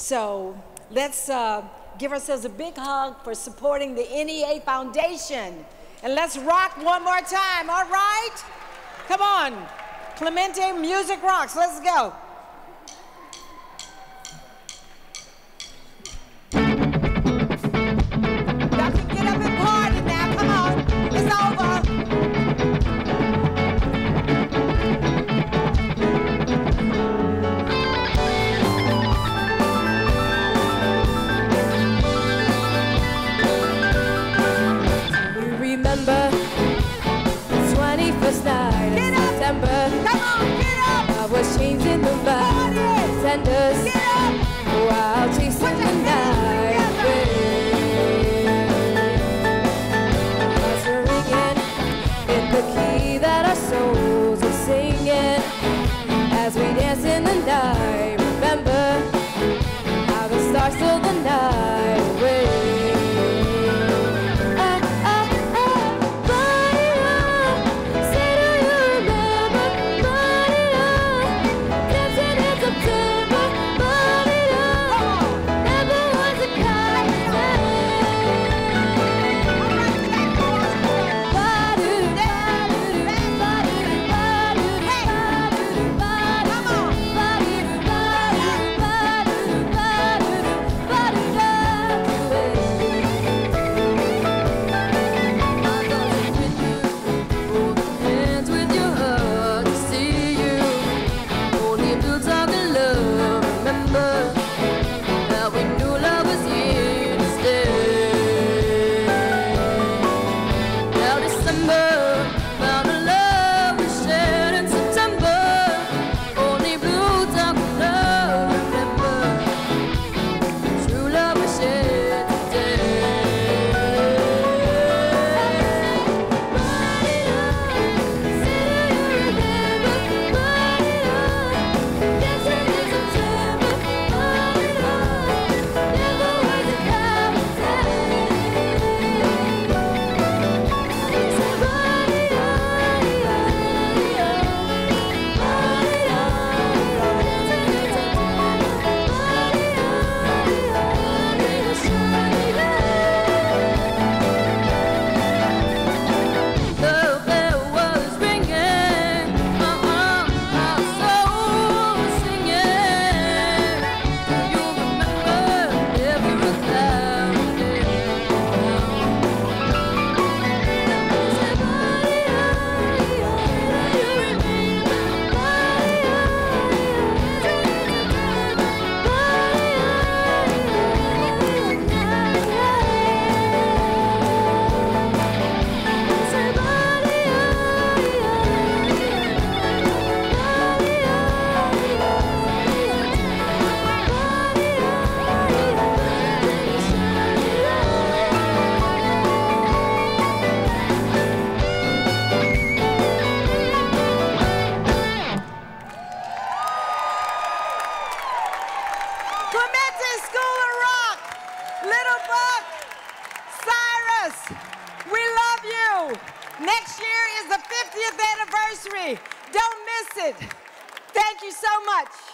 So let's give ourselves a big hug for supporting the NEA Foundation. And let's rock one more time, all right? Come on, Clemente Music Rocks, let's go. Y'all can get up and party now, come on, it's over. Remember the 21st night of September. Come on, get up! I was changing the bartenders while chasing the night away. Hearts were ringing in the key that our souls were singing as we danced in the night. Remember how the stars stole the night away. Clemente School of Rock, Lil Buck, Cyrus, we love you. Next year is the 50th anniversary. Don't miss it. Thank you so much.